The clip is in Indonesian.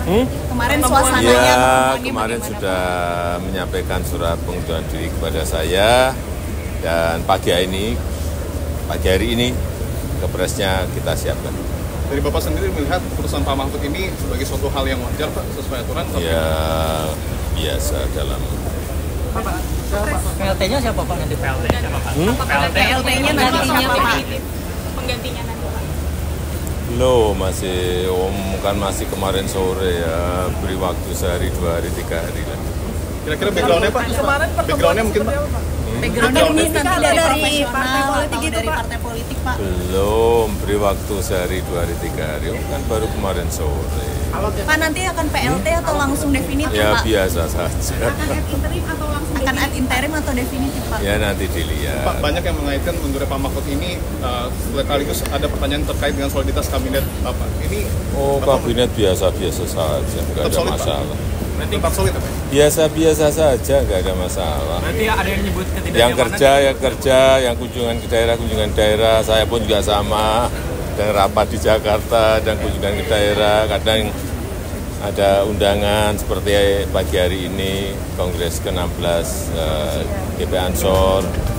Kemarin suasananya Ya, pertemuannya kemarin bagaimana, sudah menyampaikan surat pengunduran diri kepada saya dan pagi hari ini kepresnya kita siapkan. Dari Bapak sendiri melihat keputusan Pak Mahfud ini sebagai suatu hal yang wajar, Pak, sesuai aturan? Ya, biasa dalam. PLT-nya siapa Pak nanti? PLT-nya siapa Pak? PLT-nya nantinya Pak. Penggantinya nanti Pak. Belum, masih kemarin sore ya, beri waktu sehari, 2 hari, 3 hari lagi. Kira-kira background-nya Pak? Background-nya mungkin Pak? Background-nya ini nanti dari partai profesional politik atau gitu, dari Pak? partai politik Pak. Belum, beri waktu sehari, 2 hari, 3 hari, kan baru kemarin sore. Pak nanti akan PLT atau langsung definitif Ya Pak? biasa saja. Akan ad interim atau langsung Akan ad interim atau definitif Pak? Ya nanti Pak, dilihat. banyak yang mengaitkan mundurnya Pak Mahfud ini sekaligus ada pertanyaan terkait dengan soliditas kabinet Bapak. Ini Oh, kabinet biasa-biasa saja, nggak ada solid, Pak? masalah. tetap solid Pak? Biasa-biasa saja, nggak ada masalah. Berarti ada yang nyebut Yang kerja ya kerja, yang kunjungan daerah, saya pun juga sama. Dan rapat di Jakarta dan kunjungan ke daerah, kadang ada undangan seperti pagi hari ini, Kongres ke-16 GP Ansor,